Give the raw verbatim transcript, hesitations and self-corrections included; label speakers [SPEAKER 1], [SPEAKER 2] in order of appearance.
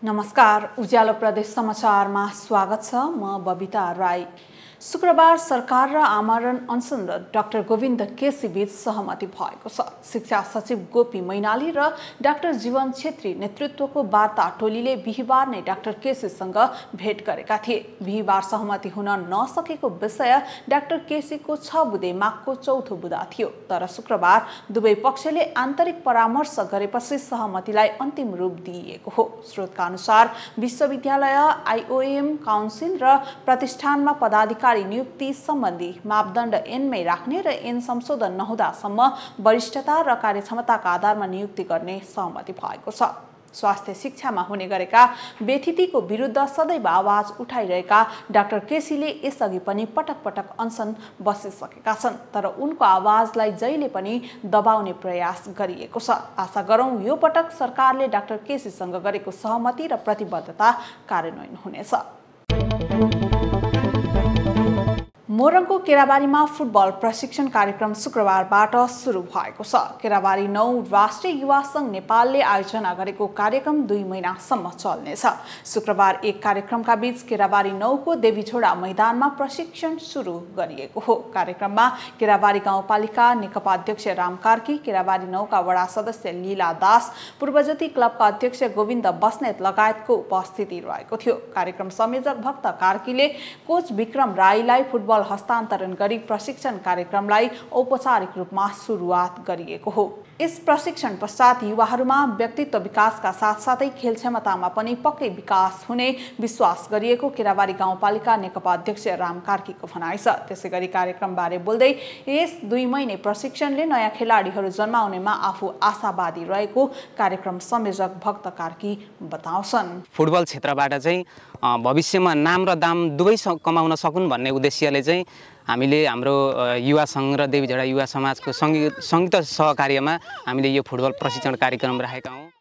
[SPEAKER 1] नमस्कार, उज्यालो प्रदेश समाचारमा स्वागत छ। म बबिता राई। शुक्रबार सरकार र आमरण अनसनरत डाक्टर गोविन्द केसी बीच सहमति भएको छ। शिक्षा सचिव गोपी मैनाली र डाक्टर जीवन छेत्री नेतृत्वको वार्ता टोलीले बिहिबार नै डाक्टर केसीसँग भेट गरेका थिए। बिहिबार सहमति हुन नसकेको विषय डाक्टर केसीको छ बुँदे मागको चौथो बुँदा थियो, तर शुक्रबार दुवै पक्षले आन्तरिक परामर्श गरेपछि सहमतिलाई अन्तिम रूप दिइएको हो। स्रोतका अनुसार विश्वविद्यालय, आइओएम काउन्सिल र प्रतिष्ठानमा पदाधिकारी नियुक्ति सम्बन्धी मापदण्ड एनमै राख्ने र एन संशोधन नहुँदासम्म वरिष्ठता र कार्यक्षमताका आधारमा नियुक्ति गर्ने सहमति भएको छ। स्वास्थ्य शिक्षामा हुने गरेका बेथितिको विरुद्ध सदैव आवाज उठाइरहेका डाक्टर केसीले यसअघि पनि पटक पटक अनसन बसिसकेका छन्, तर उनको आवाजलाई जहिले पनि दबाउने प्रयास गरिएको छ। आशा गरौं यो पटक सरकारले डाक्टर केसीसँग गरेको सहमति र प्रतिबद्धता कार्यान्वयन हुनेछ। मोरङको केराबारीमा फुटबल प्रशिक्षण कार्यक्रम शुक्रबारबाट सुरु भएको छ। केराबारी नौ राष्ट्रिय युवा संघ नेपालले आयोजना गरेको कार्यक्रम दुई महिनासम्म चल्नेछ। शुक्रबार एक कार्यक्रमका बीच केराबारी नौको देवीझोडा मैदानमा प्रशिक्षण सुरु गरिएको हो। कार्यक्रममा केराबारी गाउँपालिका नेकपा अध्यक्ष राम कार्की, केराबारी नौका वडा सदस्य लीला दास, पूर्वज्योति क्लबका अध्यक्ष गोविन्द बस्नेत लगायतको उपस्थिति रहेको थियो। कार्यक्रम संयोजक भक्त कार्कीले कोच विक्रम राईलाई फुटबल हस्तान्तरण गरी प्रशिक्षण कार्यक्रमलाई औपचारिक रूपमा सुरुवात गरिएको हो। यस प्रशिक्षण पश्चात युवाहरूमा व्यक्तित्व विकासका साथसाथै खेल क्षमतामा पनि पक्कै विकास हुने विश्वास गरिएको केराबारी गाउँपालिका नेकपा अध्यक्ष राम कार्कीको भनाइ छ। त्यसैगरी कार्यक्रमबारे बोल्दै यस दुई महिने प्रशिक्षणले नयाँ खेलाडीहरू जन्माउनेमा आफू आशावादी रहेको कार्यक्रम संयोजक भक्त कार्की बताउँछन्।
[SPEAKER 2] फुटबल क्षेत्रबाट चाहिँ भविष्यमा नाम र दाम दुवै कमाउन सकुन् भन्ने उद्देश्यले चाहिँ हामीले हाम्रो युवा संघ र देवीझोडा युवा समाजको संयुक्त सहकार्यमा हामीले यो फुटबल प्रशिक्षण कार्यक्रम राखेका हौँ।